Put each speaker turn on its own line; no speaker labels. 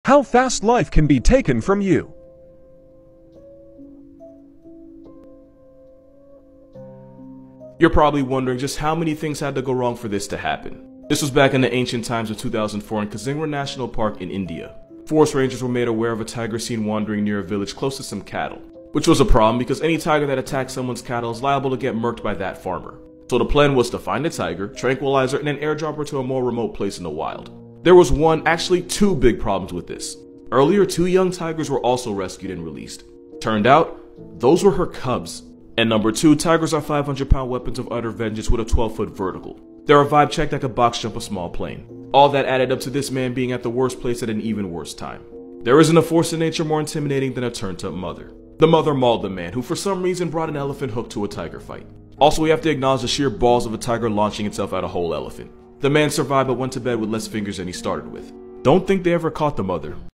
How fast life can be taken from you.
You're probably wondering just how many things had to go wrong for this to happen. This was back in the ancient times of 2004 in Kazingwar National Park in India. Forest rangers were made aware of a tiger seen wandering near a village close to some cattle, which was a problem because any tiger that attacks someone's cattle is liable to get murked by that farmer. So the plan was to find the tiger, tranquilize her, and then airdrop her to a more remote place in the wild. There was actually two big problems with this. Earlier, 2 young tigers were also rescued and released. Turned out, those were her cubs. And number 2, tigers are 500-pound weapons of utter vengeance with a 12-foot vertical. They're a vibe check that could box jump a small plane. All that added up to this man being at the worst place at an even worse time. There isn't a force in nature more intimidating than a turned-up mother. The mother mauled the man, who for some reason brought an elephant hook to a tiger fight. Also, we have to acknowledge the sheer balls of a tiger launching itself at a whole elephant. The man survived but went to bed with less fingers than he started with. Don't think they ever caught the mother.